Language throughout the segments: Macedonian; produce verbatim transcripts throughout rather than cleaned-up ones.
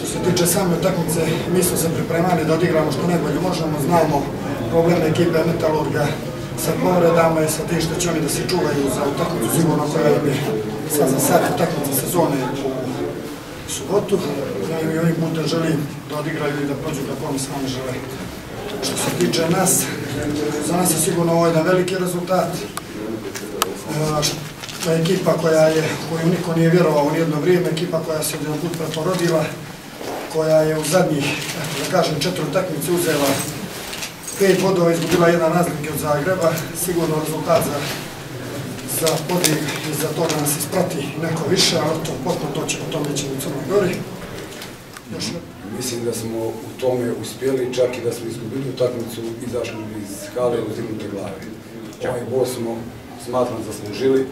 Što se tiče same utakmice, mi smo se pripremali da odigramo što najbolje možemo, znamo probleme ekipe Metalurga sa povredama i sa tim što će oni da se čuvaju za utakmicu sigurno koja im je sad za sad utakmica sezone u subotu. I ovim putem želim da odigraju i da prođu kako oni sami žele. Što se tiče nas, za nas je sigurno ovo jedan veliki rezultat. Ekipa koja je, koju niko nije vjerovao u nijedno vrijeme, ekipa koja se jedan put preporodila, koja je u zadnjih, da kažem, četiri utakmice uzela pet bodova, izgubila jedan razlike od Zagreba, sigurno rezultat za, za podvig i za to da nas isprati neko više, ali to potpuno to ćemo, o tome ćemo u Crnoj Gori. Još... Mislim da smo u tome uspjeli, čak i da smo izgubili utakmicu, izašli iz hale u uzdignute glave. Ovaj bol smo, smatram, zaslužili.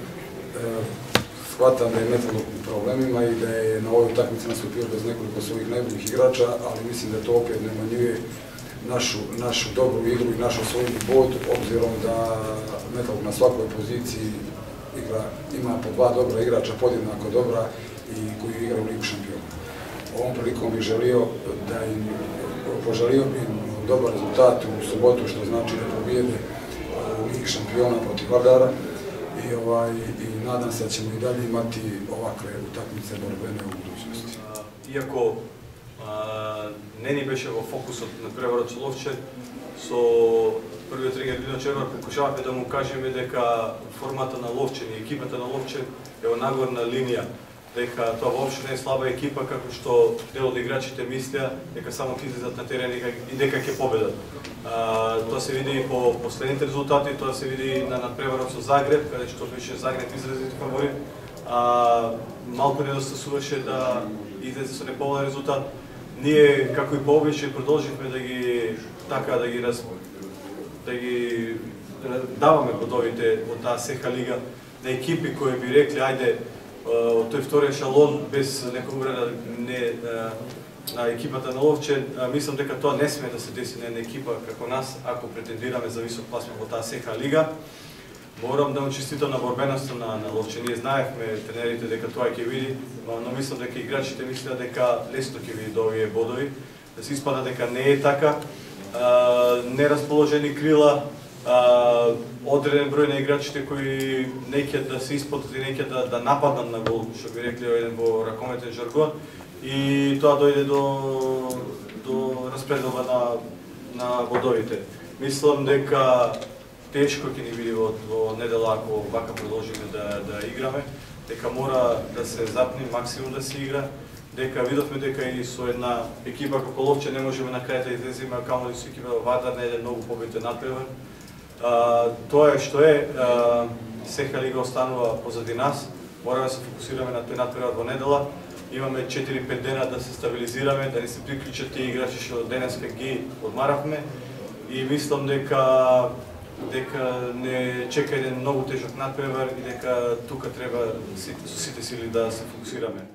Shvatam da je Metalurg u problemima i da je na ovoj utakmici nastupio bez nekoliko svojih najboljih igrača, ali mislim da to opet ne manjuje našu, našu dobru igru i našu osvojeni bod, obzirom da Metalurg na svakoj poziciji igra, ima po dva dobra igrača, podjednako dobra i koji igra u Ligu šampiona. Ovom prilikom bih želio da im, poželio bi im dobar rezultat u subotu, što znači da pobijede u Ligi šampiona protiv Vardara. I, ovaj, i nadam se da ćemo i dalje imati ovakve utakmice borbene u budućnosti. Iako a, не ни беше во фокусот на преварот со Ловче, со првиот тренер Дино Червар покушававме да му кажеме дека формата на Ловче и екипата на Ловче е во нагорна линија, дека тоа воопшто не е слаба екипа, како што дел од играчите мислеа, дека само ќе излезат на терен и дека ќе победат. А, тоа се види и по последните резултати, тоа се види на надпреварот со Загреб, каде што беше Загреб изразит фаворит. А, малку недостасуваше да излезе со неповолен резултат. Ние, како и пообичај, продолживме да ги така да ги раз, да ги даваме бодовите од таа СХ лига на екипи кои би рекли ајде од тој втори ешалон без некоја увреда не на екипата на Ловче, мислам дека тоа не сме да се деси на една екипа како нас, ако претендираме за висок пласман во таа СХ лига. Морам да му честитам на борбеноста на, на Ловче. Ние знаевме тренерите дека тоа ќе види, но мислам дека играчите мислеа дека лесно ќе види до овие бодови, да се испада дека не е така. А, нерасположени крила, а, одреден број на играчите кои не ќе да се испотат и не ќе да, да нападнат на гол, што би рекли еден во ракометен жаргон, и тоа дојде до, до распределба на, на бодовите. Мислам дека тешко ќе ни биде во, во недела ако вака продолжиме да, да играме, дека мора да се запни максимум да се игра, дека видовме дека и со една екипа како Ловче не можеме на крај да излеземе, камо ли со екипа Вардар на еден многу победен надпревар. Тоа е што е, СХ лига останува позади нас, мораме да се фокусираме на тој надпревар во недела, имаме четири-пет дена да се стабилизираме, да не се приклучат тие играчи што денеска ги одмаравме и мислам дека дека не чека еден многу тежок надпревар и дека тука треба со сите сили да се фокусираме.